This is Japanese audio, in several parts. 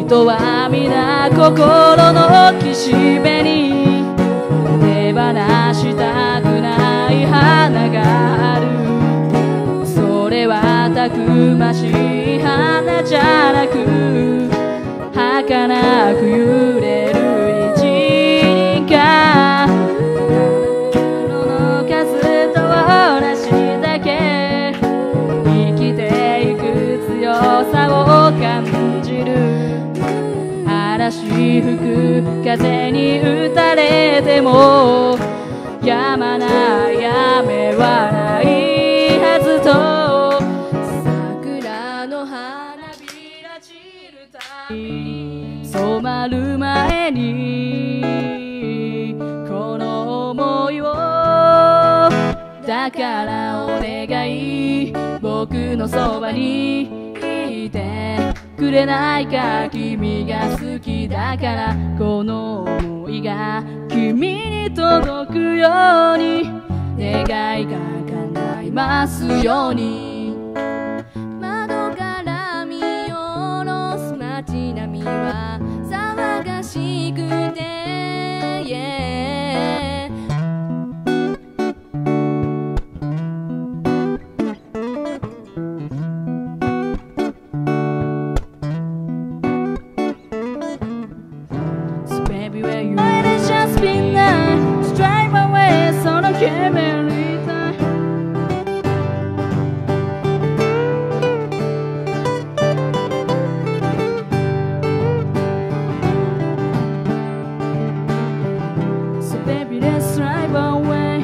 人は皆心の岸辺に手放したくない花がある。それはたくましい花じゃなく儚く揺れる一輪か。色の数と同じだけ生きていく強さを感じる。嵐吹く風に打たれても止まない雨はないはずと、桜の花びら散るたび染まる前にこの想いを、だからお願い僕のそばにいてくれないか。君が好きだからこの想いが君に届くように、願いが叶いますように。窓から見下ろす街並みは騒がしくて、Everywhere you are, it's just been nice. Drive away, その煙たい。So baby, let's drive away.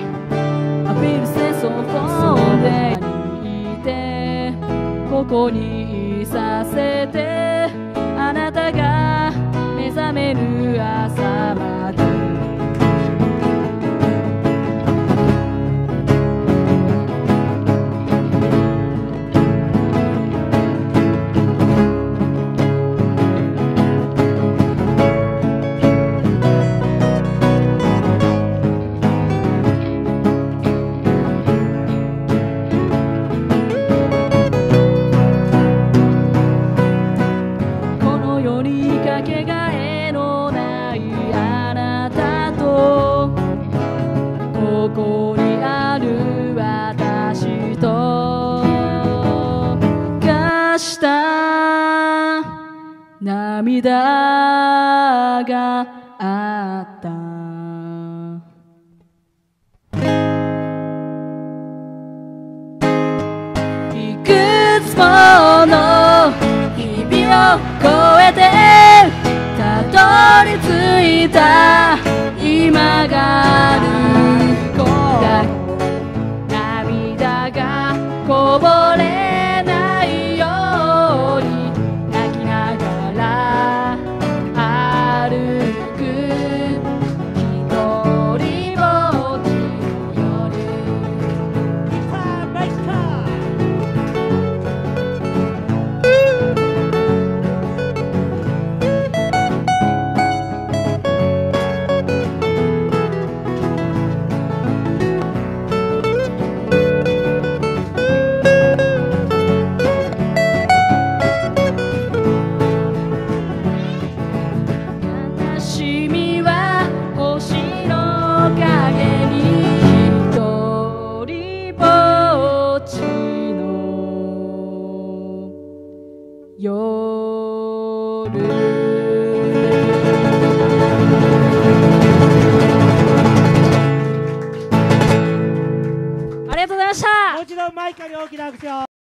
I feel sense of all day. いてここにいさせて、あなたが目覚める朝まで。この世にかけがえのないあなたと、ここにある私と化した涙があった。いくつもの日々を越えてたどり着いた今がある。涙がこぼれないように泣きながら歩く一人ぼっちの夜。悲しみは星の影に一人ぼっちの夜。ありがとうございました。 もう一度マイカに大きな拍手を。